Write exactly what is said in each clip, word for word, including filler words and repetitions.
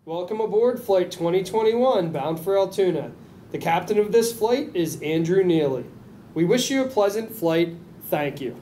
Welcome aboard Flight twenty twenty-one, bound for Altoona. The captain of this flight is Andrew Neely. We wish you a pleasant flight. Thank you.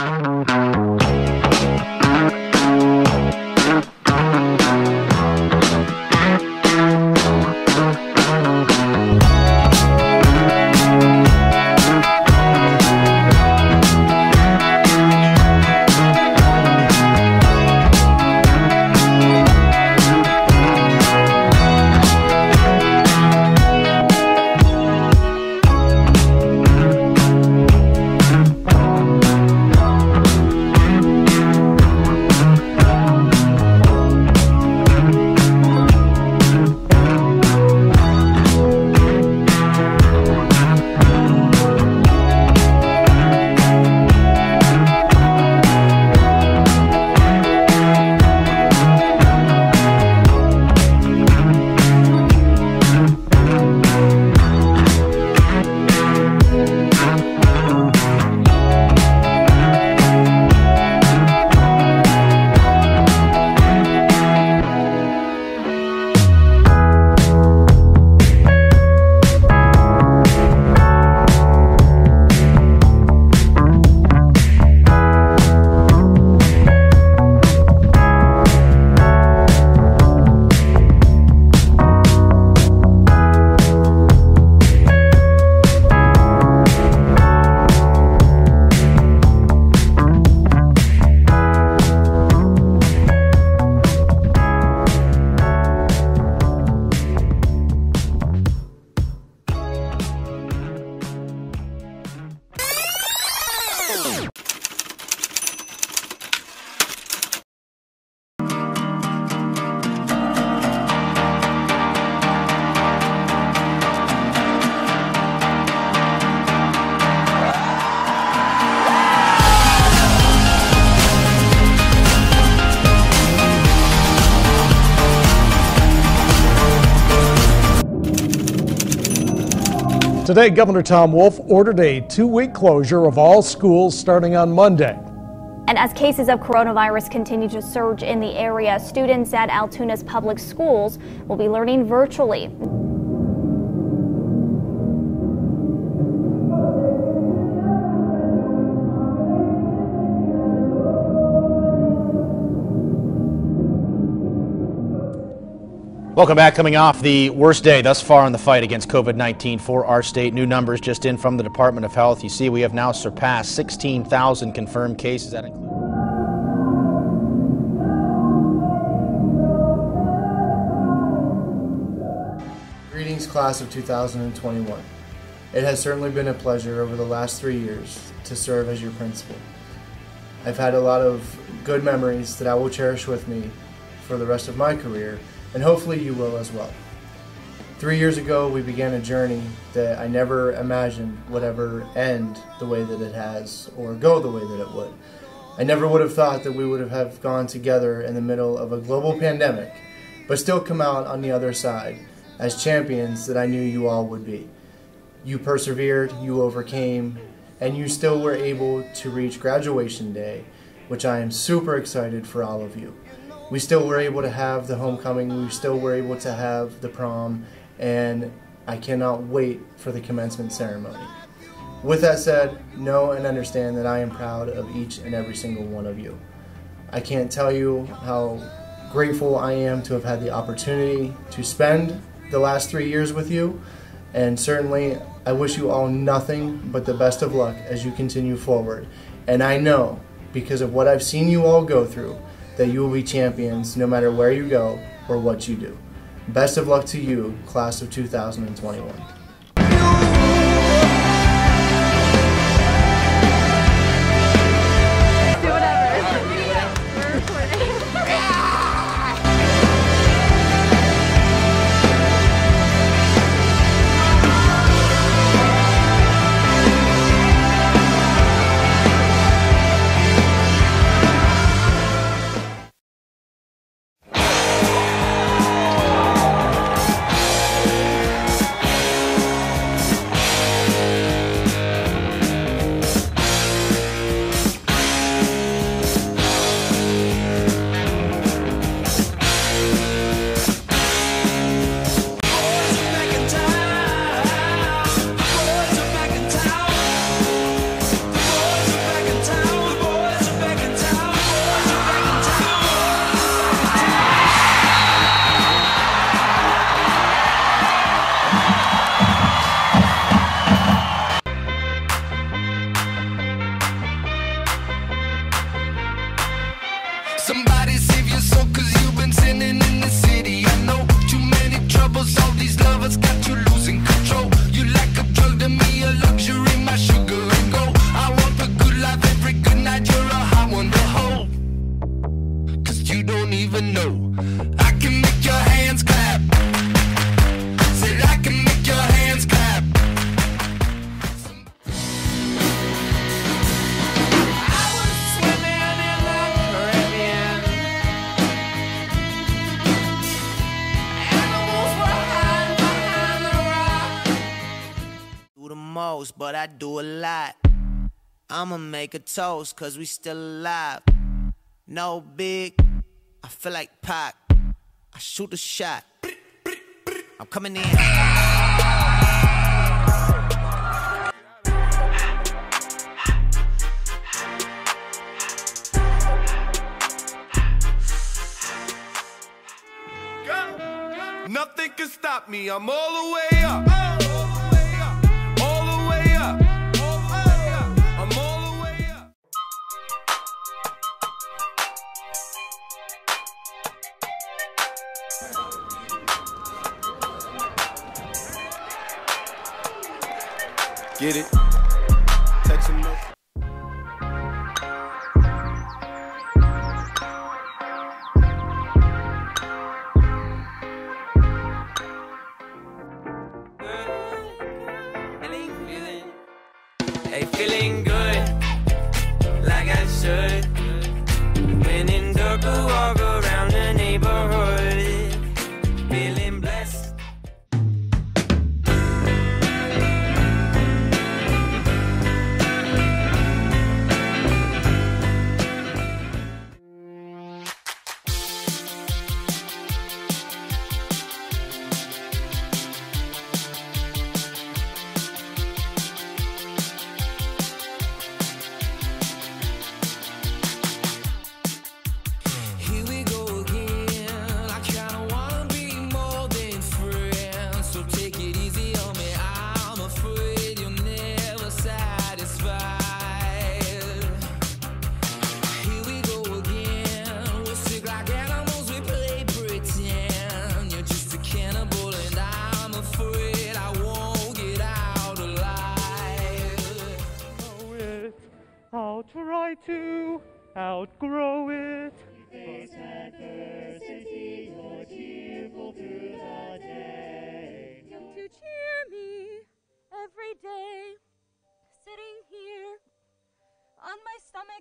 Today, Governor Tom Wolf ordered a two-week closure of all schools starting on Monday. And as cases of coronavirus continue to surge in the area, students at Altoona's public schools will be learning virtually. Welcome back. Coming off the worst day thus far in the fight against COVID nineteen for our state. New numbers just in from the Department of Health. You see we have now surpassed sixteen thousand confirmed cases. That includes Greetings, class of two thousand twenty-one. It has certainly been a pleasure over the last three years to serve as your principal. I've had a lot of good memories that I will cherish with me for the rest of my career, and hopefully you will as well. Three years ago, we began a journey that I never imagined would ever end the way that it has, or go the way that it would. I never would have thought that we would have gone together in the middle of a global pandemic, but still come out on the other side as champions that I knew you all would be. You persevered, you overcame, and you still were able to reach graduation day, which I am super excited for all of you. We still were able to have the homecoming, we still were able to have the prom, and I cannot wait for the commencement ceremony. With that said, know and understand that I am proud of each and every single one of you. I can't tell you how grateful I am to have had the opportunity to spend the last three years with you, and certainly I wish you all nothing but the best of luck as you continue forward. And I know, because of what I've seen you all go through, that you will be champions no matter where you go or what you do. Best of luck to you, class of two thousand twenty-one. whatever's got you losing control. You like a drug to me, a luxury, my sugar and gold. I want the good life every good night, you're a hot one to hold. Cause you don't even know I can make your hands clap. Said I can make your hands clap. I was swimming in the Caribbean. Animals were hiding behind the rock. Do the most, but I do a lot. I'ma make a toast, cause we still alive. No big, I feel like Pac. I shoot a shot. I'm coming in. Nothing can stop me, I'm all the way up. All the way up. I'm all the way up. Get it? Take some notes. Hey, feeling good, like I should. When in dark, I walk around the neighborhood, feeling blessed. I'll try to outgrow it. Face adversity, you're cheerful through the day. Come to cheer me every day, sitting here on my stomach.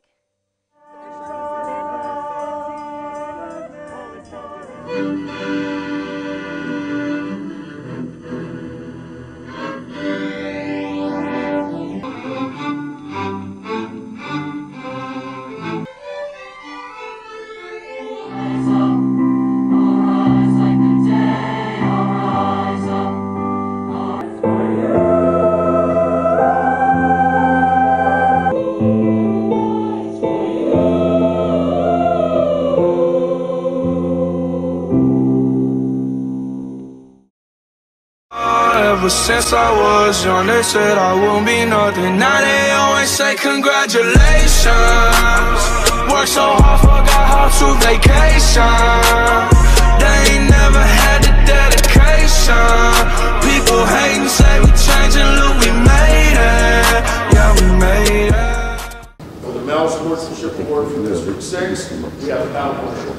Ever since I was young, they said I won't be nothing. Now they always say congratulations. Worked so hard, forgot how to vacation. They ain't never had the dedication. People hate and say we changing, look, we made it. Yeah, we made it. For the Male Sportsmanship Award for District six, we have Al Marshall.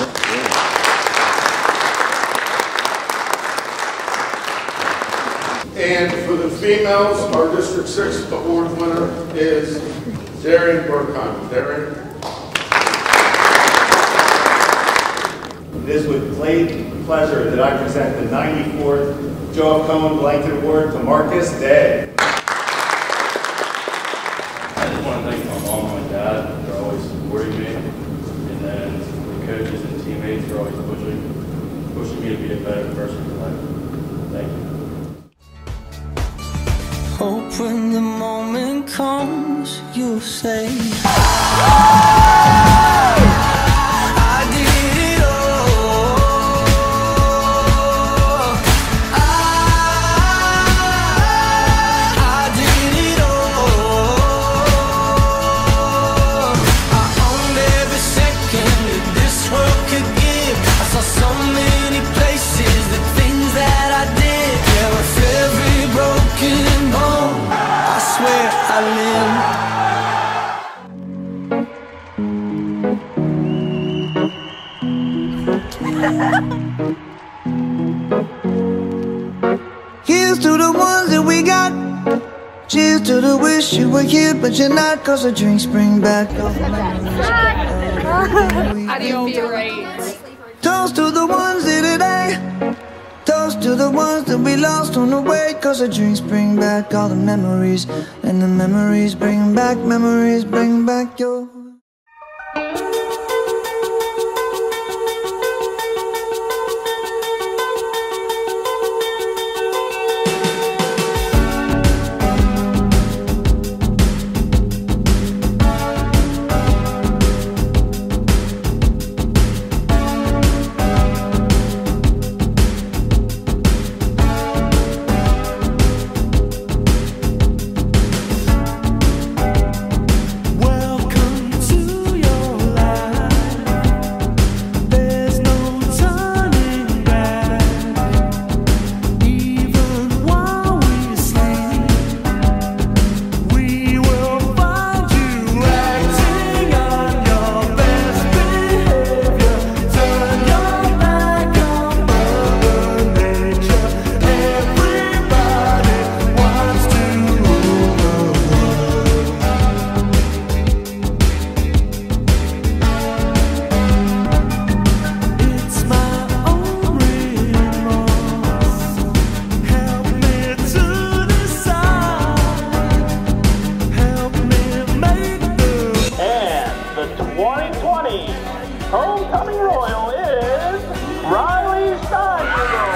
And for the females, our District six award winner is Darren Burkheim. Darren. It is with great pleasure that I present the ninety-fourth Joe F. Cohen Blanket Award to Marcus Day. I just want to thank my mom and my dad for always supporting me, and then the coaches and teammates for always pushing, pushing me to be a better person in life. Thank you. Hope when the moment comes, you'll say, I did it all. I, I did it all. I owned every second that this world could give. I saw so many places, the things that I did. to the wish you were here, but you're not, cause the drinks bring back all the memories. How do you feel right? Toast to the ones here today. Toast to the ones that we lost on the way, cause the drinks bring back all the memories. And the memories bring back, memories bring back your... Homecoming Royal is Riley Stein.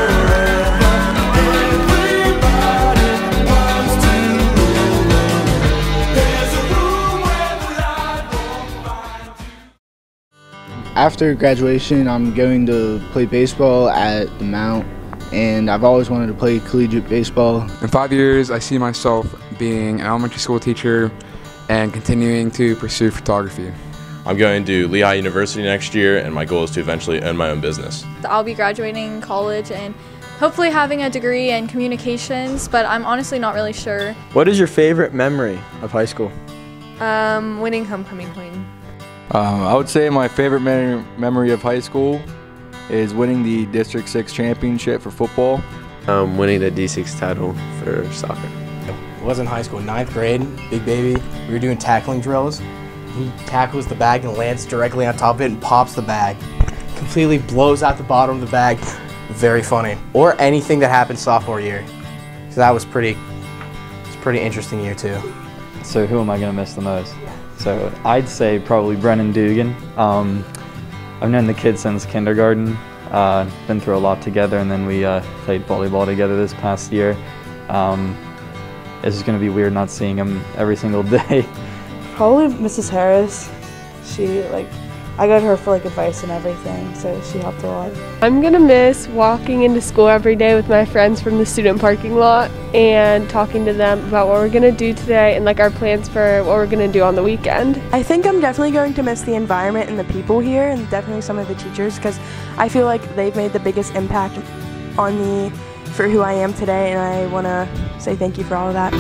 After graduation, I'm going to play baseball at the Mount, and I've always wanted to play collegiate baseball. In five years, I see myself being an elementary school teacher and continuing to pursue photography. I'm going to Lehigh University next year, and my goal is to eventually own my own business. I'll be graduating college and hopefully having a degree in communications, but I'm honestly not really sure. What is your favorite memory of high school? Um, winning homecoming queen. Um, I would say my favorite me memory of high school is winning the District six championship for football. Um, winning the D six title for soccer. It was in high school, ninth grade, big baby. We were doing tackling drills. He tackles the bag and lands directly on top of it and pops the bag. Completely blows out the bottom of the bag. Very funny. Or anything that happened sophomore year. So that was pretty, it's a pretty interesting year too. So who am I gonna miss the most? So I'd say probably Brennan Dugan. Um, I've known the kid since kindergarten. Uh, been through a lot together, and then we uh, played volleyball together this past year. Um, it's just gonna be weird not seeing him every single day. Probably Missus Harris. She, like, I got her for like advice and everything, so she helped a lot. I'm gonna miss walking into school every day with my friends from the student parking lot and talking to them about what we're gonna do today and like our plans for what we're gonna do on the weekend. I think I'm definitely going to miss the environment and the people here, and definitely some of the teachers, because I feel like they've made the biggest impact on me for who I am today, and I want to say thank you for all of that.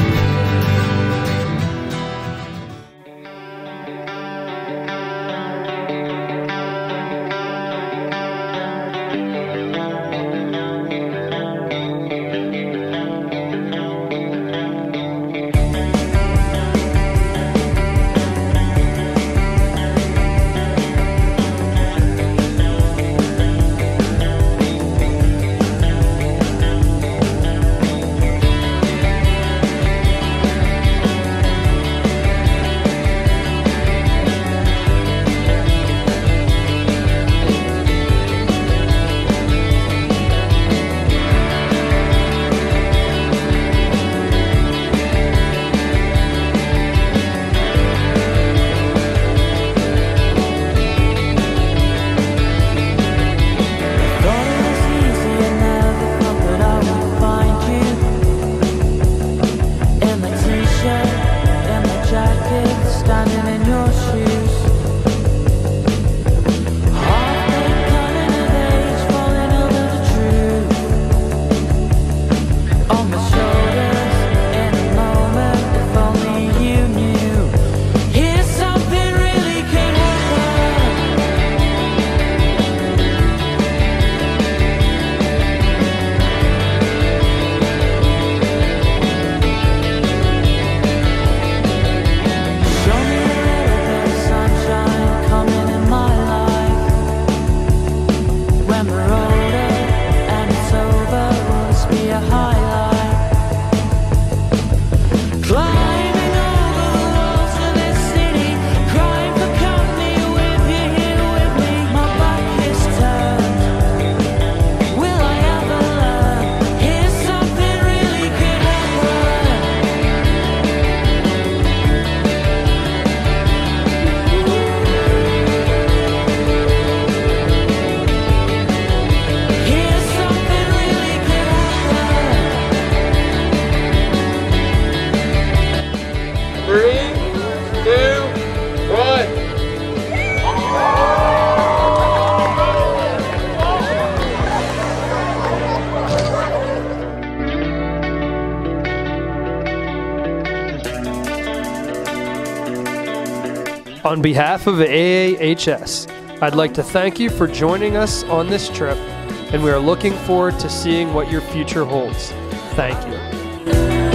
On behalf of A A H S, I'd like to thank you for joining us on this trip, and we are looking forward to seeing what your future holds. Thank you.